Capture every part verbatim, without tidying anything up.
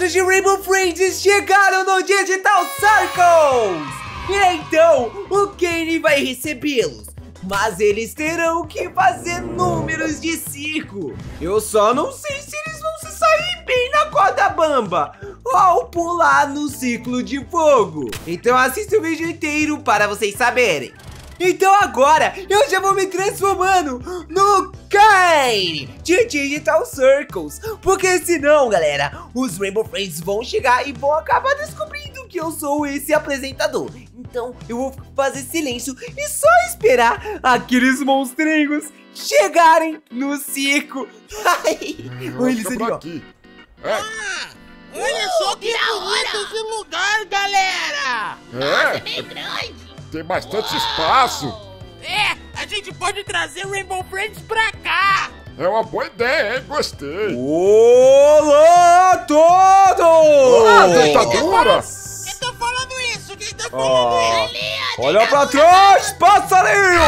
números de Rainbow Friends chegaram no Digital Circles! E então, o Kenny vai recebê-los. Mas eles terão que fazer números de circo. Eu só não sei se eles vão se sair bem na corda bamba ou pular no ciclo de fogo. Então assista o vídeo inteiro para vocês saberem. Então agora eu já vou me transformando no Kenny de Digital Circles. Porque senão, galera, os Rainbow Friends vão chegar e vão acabar descobrindo que eu sou esse apresentador. Então eu vou fazer silêncio e só esperar aqueles monstrinhos chegarem no circo. Olha eles ali, ó. Aqui. É. Ah, olha só que bonito esse lugar, galera! É. Nossa, é meio grande. Tem bastante espaço. É, a gente pode trazer Rainbow Friends pra cá. É uma boa ideia, hein? Gostei. Olá, todos! Ah, dentadura! Quem tá falando isso? Quem tá falando Ah, isso? Ali, a olha pra trás, passarinho!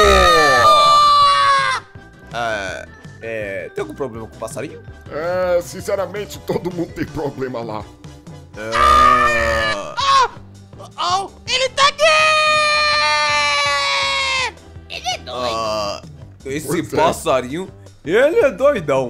Ah, é, tem algum problema com o passarinho? É, sinceramente, todo mundo tem problema lá. Ah, Oh, ele tá aqui! Ele é doido. ah, esse Pois é. passarinho, ele é doidão.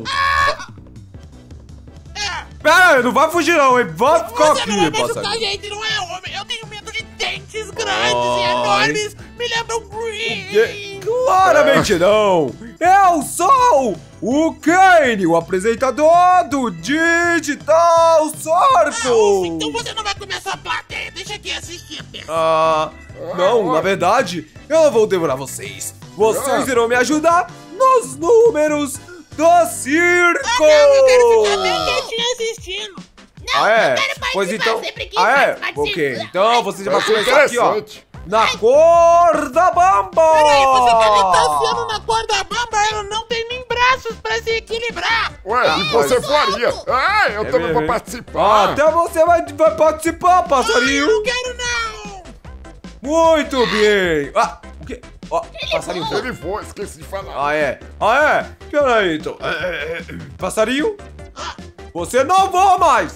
É, Pera aí, não vai fugir não, hein? Vai ficar você aqui, não vai machucar a passarinho. gente, não é homem. Eu tenho medo de dentes grandes e Ai. enormes. Me lembram Green. Que- Claramente não! Eu sou o Kenny, o apresentador do Digital Ah, Circle! então você não vai comer sua plateia. Deixa aqui assistir, pessoal. Ah, não, na verdade, eu não vou devorar vocês. Vocês irão me ajudar nos números do circo! Não, eu quero ficar bem quietinho assistindo. Não, Ah, é? eu quero participar, Pois então. sempre quis Ah, é? participar Ok, disso. então você já vai Vai ser começar aqui, ó. interessante. Na corda bamba! Peraí, você tá me taciando na corda bamba? Ela não tem nem braços pra se equilibrar. Ué, e você mas- voaria? Ah, eu É também mesmo, vou hein? participar. Até você vai, vai participar, Eu passarinho! não quero, não. Muito bem! Ah, o quê? Ó, passarinho voa. Ele voa, esqueci de falar. Ah, é? Ah, é? Peraí, então. É, é, é, passarinho? Você não voa mais!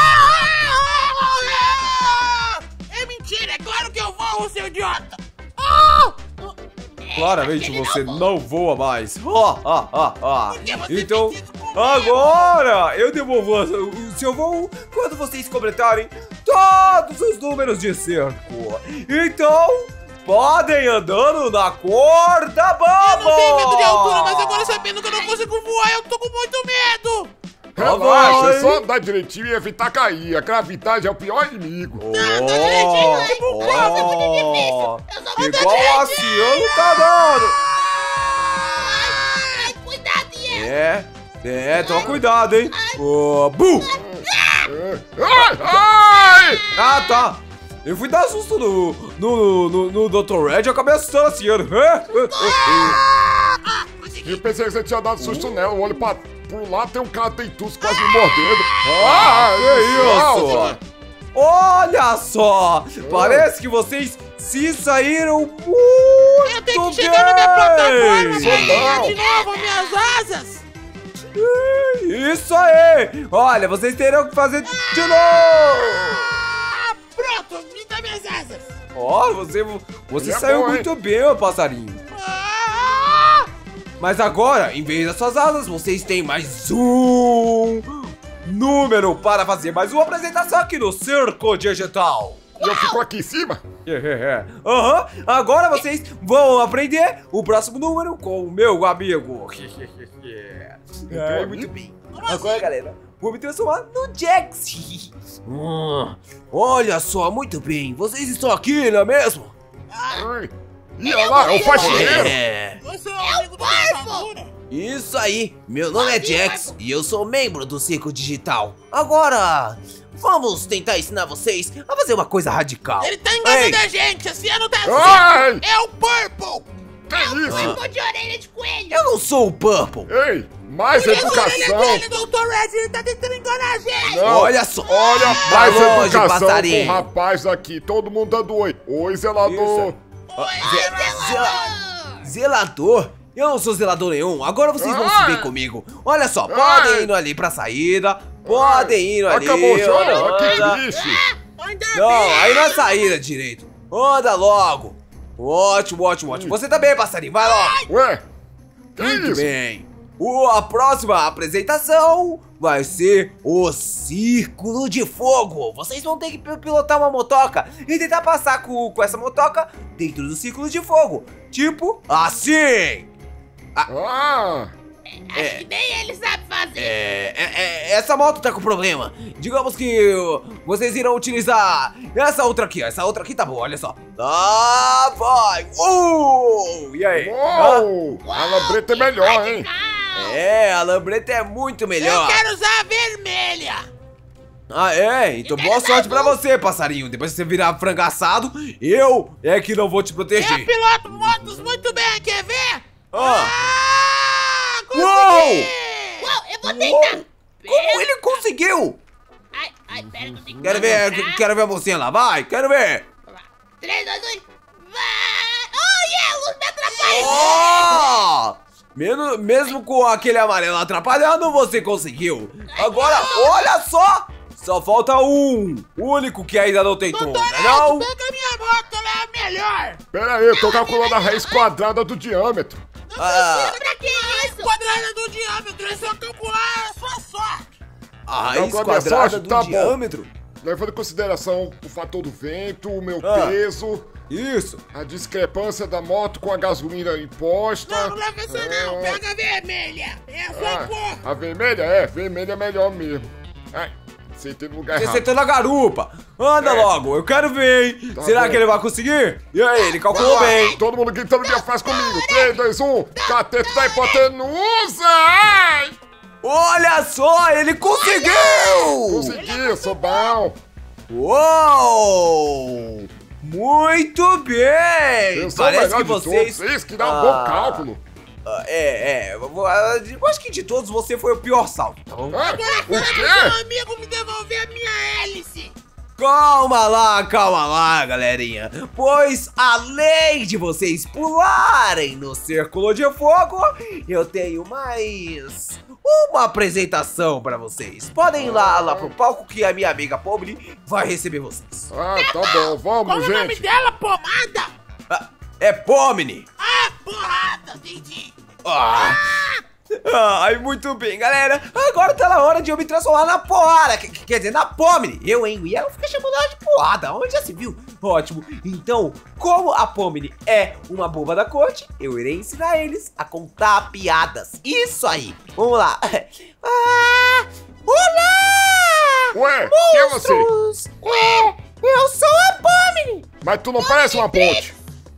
Ah! É mentira, é claro que eu vou, seu idiota. Ah! Claramente você não voa mais. Ah, ah, ah, ah. Por que você Então, fez isso comigo? agora eu devolvo o seu voo quando vocês completarem todos os números de cerco. Então, podem andando na corda bamba. Eu não tenho medo de altura, mas agora sabendo que eu não consigo voar, eu tô com muito medo. Relaxa, vai. é só andar direitinho e evitar cair. A gravidade é o pior inimigo. Não, tá direitinho, tipo, Oh, prova, é muito difícil. oh, Eu só vou andar igual a direitinho. Ciano tá dando. Ai, cuidado, Ian. É, é, toma cuidado, hein. Oh, bu! Ai, ai! Ah, tá. Eu fui dar susto no, no, no, no doutor Red e eu acabei assustando a Ciano. Ah, consegui. Eu pensei que você tinha dado susto nela. Eu olho pra, por lá, tem um cara dentuço quase me mordendo. Ah, Que isso? Olha só! Parece que vocês se saíram muito Eu tenho que bem! chegar na minha plataforma pra ganhar Não. de novo minhas asas. Isso aí! Olha, vocês terão que fazer de novo! Ah, pronto, me dá minhas asas. Ó, você, você Ele é saiu bom, hein? muito bem, meu passarinho. Ah, Mas agora, em vez das suas asas, vocês têm mais um número para fazer mais uma apresentação aqui no Circo Digital. E eu fico aqui em cima? Aham, agora vocês vão aprender o próximo número com o meu amigo. É, muito bem. Agora, galera, vou me transformar no Jax. Hum, olha só, muito bem. Vocês estão aqui, não é mesmo? Ai. E olha lá, é o faxineiro. É. você é o amigo do ditadura? Isso aí, meu nome é Jax e eu sou membro do Circo Digital. Agora, vamos tentar ensinar vocês a fazer uma coisa radical. Ele tá enganando Ei, a gente, a Cia não tá Ai! certo. É o Purple. Que isso? Tô de orelha de coelho. eu não sou o Purple. Ei, mais Por isso a orelha educação. dele, doutor Red, ele tá tentando enganar a gente. Não. Olha só. Olha, Vai mais longe, educação com passarinho. o rapaz aqui. Todo mundo dando oi. Oi, zelador. Isso. Zela- Zelador? Eu não sou zelador nenhum. Agora vocês vão se Ai. ver comigo. Olha só, Ai. podem ir ali pra saída. Podem ir ali. Acabou o jogo? anda, Que anda. triste. Ainda Não, bem. aí na saída direito. Anda logo. Ótimo, ótimo, ótimo. Você também, passarinho, vai logo. Ué, que Muito isso? bem. O, a próxima apresentação vai ser o Círculo de Fogo. Vocês vão ter que pi- pilotar uma motoca e tentar passar com, com essa motoca dentro do Círculo de Fogo. Tipo assim. Ah, Acho que nem ele sabe fazer. É, é, é, essa moto tá com problema. Digamos que uh, vocês irão utilizar essa outra aqui. Essa outra aqui tá boa, olha só. Ah, vai. Uh, e aí? uou, a lambreta é melhor, hein? Ah, é, a lambreta é muito melhor. Eu quero usar a vermelha. Ah, é? Então boa sorte pra você, passarinho. Depois que você virar frangaçado, eu é que não vou te Eu proteger. piloto motos muito bem, quer ver? Ah. Ah, consegui! Uou! Uou, eu vou Uou! tentar. Como ele conseguiu? Ai, ai, pera que eu tenho que Quero ver, manobrar. quero ver a mocinha lá, vai, quero ver. três, dois, um, vai! Oh, yeah, a luz me atrapalha! Oh! Mesmo, mesmo com aquele amarelo atrapalhando, você conseguiu. Agora, olha só! Só falta um. O único que ainda não tentou, não é não? Pega a minha moto, ela é a melhor! Pera aí, eu tô calculando a raiz quadrada do diâmetro. Ah, Pra que isso? Quadrada do diâmetro, é só calcular a sua sorte! a raiz Agora, quadrada sorte, do tá bom. diâmetro? Levando em consideração o fator do vento, o meu Ah. peso, Isso. a discrepância da moto com a gasolina imposta. Não, não leva essa não, Ah, pega a vermelha! É a sua ah, cor! a vermelha é, vermelha é melhor mesmo. Ai, sentei no lugar Você errado. sentou na garupa. Anda É. logo, eu quero ver, hein? Tá Será bom. que ele vai conseguir? E aí, ele calculou Vamos lá, bem. todo mundo gritando minha frase comigo. três, dois, um, cateto da hipotenusa! Ai! Olha só, ele conseguiu! Consegui, eu sou bom. Uou! Muito bem! Eu sou o Parece melhor que de vocês... todos. Isso que dá um Ah, bom cálculo. ah, É, é. Eu vou- ah, eu acho que de todos você foi o pior salto, tá bom? Ah, Agora o fala pro quê? seu amigo me devolver a minha hélice! Calma lá, calma lá, galerinha. Pois além de vocês pularem no Círculo de Fogo, eu tenho mais uma apresentação pra vocês. Podem ir lá, lá pro palco que a minha amiga Pobre vai receber vocês. Ah, tá bom, vamos, Qual o nome gente. dela, pomada? Ah, é Pomni. Ah, porrada, entendi! Ah. Ai, muito bem, galera. Agora tá na hora de eu me transformar na Poara. Quer, quer dizer, na Pomni. Eu, hein? E ela fica chamando ela de porrada. Onde já se viu? Ótimo. Então, como a Pomni é uma boba da corte, eu irei ensinar eles a contar piadas. Isso aí. Vamos lá. Ah, olá! Ué, quem é você? Monstros! É, eu sou a Pomni. Mas tu não parece uma ponte.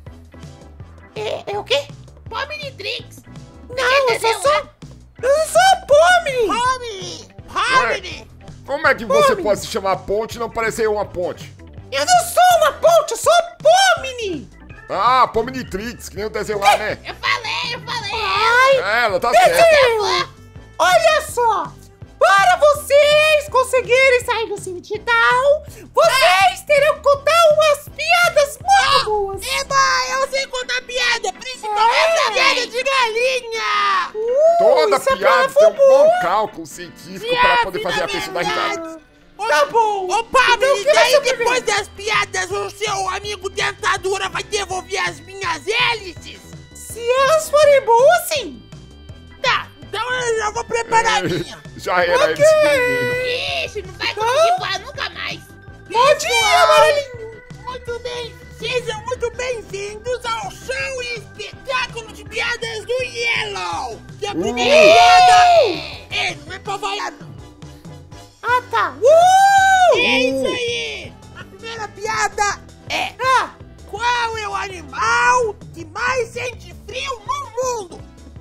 É, é o quê? Pomnitrix! Não, eu sou só... Eu sou a Pomni. Pomni! Pomni! Como é que você Pomni. pode se chamar ponte e não parecer uma ponte? Eu não sou uma ponte, eu sou a Pomni. Ah, Pomnitrix, que nem o desenho lá, né? Eu falei, eu falei! Ai, É, ela tá certa. desenho! Olha só! Para vocês conseguirem sair do seu digital, vocês terão que contar umas piadas muito boas! Eba, eu sei contar piada, principalmente a piada de galinha! Uh, Toda isso é piada pra tem um Fubu. bom cálculo científico para poder fazer a pessoa dar risada. Tá bom! Ô, Pablo, Então, e o que daí você depois das piadas o seu amigo Dentadura vai devolver as minhas hélices? Se elas forem boas, sim! Tá, então eu já vou preparar a minha. Já era Ok. esse menino. Ixi, não vai conseguir voar nunca mais. Pode ir, amarelinho! Muito bem, sejam muito bem-vindos ao show e espetáculo de piadas do Yellow. Que a primeira Uh. piada é, não é pra vaiar não. Ah, tá! Uh! É isso aí! A primeira piada é: Ah, qual é o animal que mais sente frio no mundo?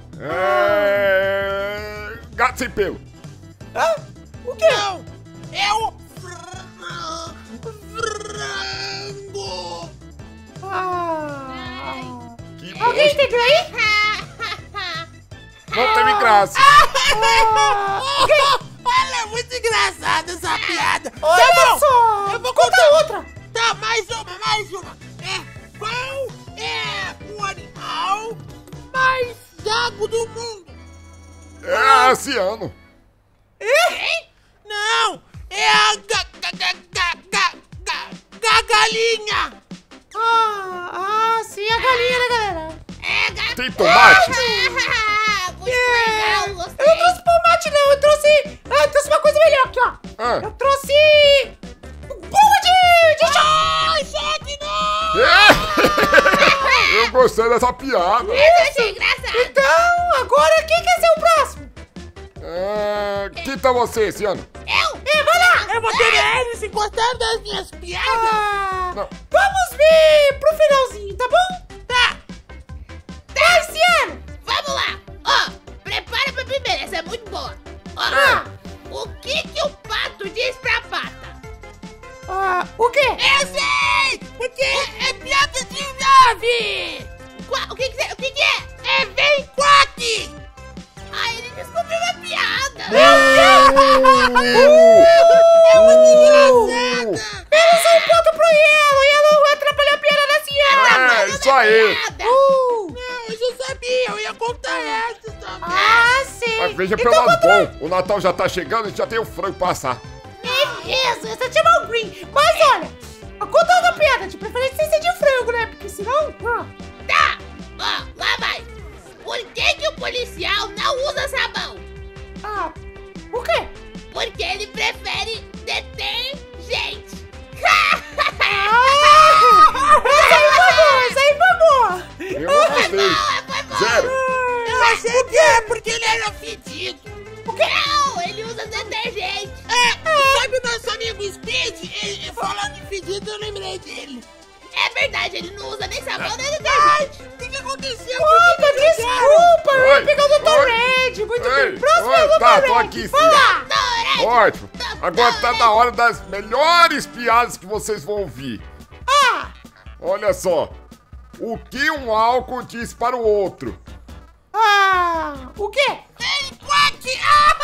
É... Gato sem pelo. ah, o quê? Não, é o fran- frango! Ah, Que alguém bosta. entendeu aí? Não teve graça. Olha, é muito engraçada essa piada! Olha Tá bom, só! eu vou Conta contar outra! Tá, mais uma, mais uma! É, qual é o animal mais gago do mundo? É oceano. Hein? Não, Tem tomate? Muito legal, gostei. Eu não trouxe tomate, não. Eu trouxe... Ah, eu trouxe uma coisa melhor aqui, ó. Ah. Eu trouxe... Bomba de... de Ai, chefe, não! É. Eu gostei dessa piada. Essa eu achei engraçado. Então, agora quem quer ser o próximo? É, quem tá você esse ano? Eu? É, vai lá. Eu vou ter eles encostaram das minhas piadas. Ah, Não. vamos ver pro finalzinho, tá bom? Tá. Tá, esse ano. Vamos lá. Ó, prepara pra primeira, essa é muito boa. Ó, Ah. o que que o pato diz pra pata? Ah, o quê? Eu sei! Porque é piada de nove! Qua- O que que, cê- o que que é? É vem quack! Ai, ele descobriu a piada! É muito engraçada! Menos um ponto pro Yellow. Yellow atrapalhou a piada da senhora. É, isso aí. Piada. Uh. Não, eu já sabia, eu ia contar essa também! Ah, sim. Mas veja Então, pelo lado quando- bom. O Natal já tá chegando e já tem o frango pra assar. É mesmo, essa é chamar o Green. Mas olha, contando a piada, de preferência sem ser de frango, né? Porque senão... Ah. Tá! Ó, lá vai! Por que que o policial não usa sabão? Ah, o quê? Porque ele prefere deter gente! Ah, essa aí foi boa, essa aí foi boa. Eu não gostei. Foi bom! Zero. Eu achei que é porque ele era fedido! O quê? Não, ele usa detergente! É, sabe o nosso amigo Speed? Ele, falando em fedido, eu lembrei dele! É verdade, ele não usa nem sabão nem detergente! O que que aconteceu? Opa, desculpa, eu ia Oi, pegar o doutor oi. Red. Muito Oi, bem, próximo oi, é o doutor tá, Red. tô aqui, Vai sim. lá. Ótimo. Agora tá na hora das melhores piadas que vocês vão ouvir. Ah, Olha só. O que um álcool diz para o outro? ah, o quê? Vem, quack!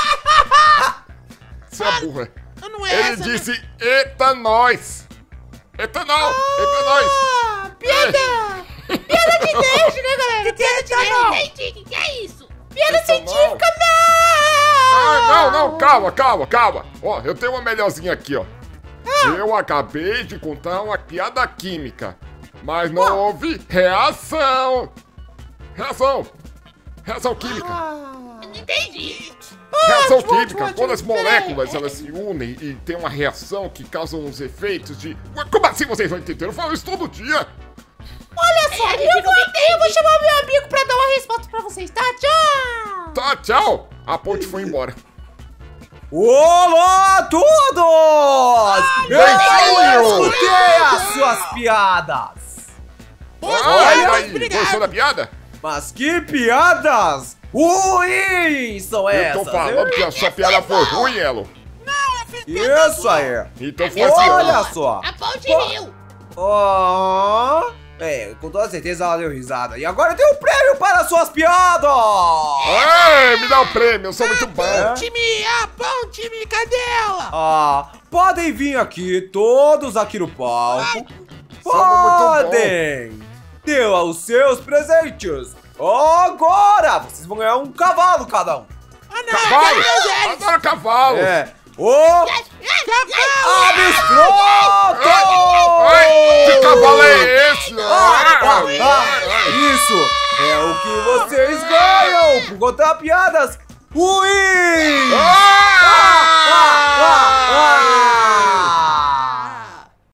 Você é burra. Não é Ele essa, disse, eita nós. Eita não, eita nós. Ah, piada. Piada de nerd, né, galera? Piada de não! nerd. Entendi, o que é isso? Piada Eita, científica, Ah, não. não, não, calma, calma, calma. Ó, eu tenho uma melhorzinha aqui, ó. Eu acabei de contar uma piada química, mas não houve reação. Reação. Reação química. Ah, Não entendi. Reação ótimo, química, ótimo, quando as ótimo. moléculas elas se unem e tem uma reação que causa uns efeitos de... Ué, como assim vocês não entenderam? Eu falo isso todo dia. olha só, É, a gente eu vou, não eu vou chamar o meu amigo pra dar uma resposta pra vocês, tá? Tchau. Tá, tchau. A ponte foi embora. Olá a todos! Eu Beijinho! escutei as suas piadas! Olha aí, obrigado. gostou da piada? Mas que piadas ruins são Eu essas? tô falando que a sua piada foi ruim, Elo. Isso aí! Então foi assim, ó. Olha só! A ponte Pô. riu. Ó, é, com toda certeza ela deu risada. E agora tem um prêmio para suas piadas! Ei, me dá o prêmio, eu sou muito bom. Time, a ponte, cadê ela? Ah, podem vir aqui, todos aqui no palco. Somos muito Podem! Dê os seus presentes! Agora! Vocês vão ganhar um cavalo cada um! Ah, não, Cavalo! cadê eles? Adoro cavalo! É! O Cavalo! Abistroto! Ai, que cavalo é esse? Ah, ah, Ai, ah, ai, ai. isso é o que vocês ganham por contar piadas ruins! Ah,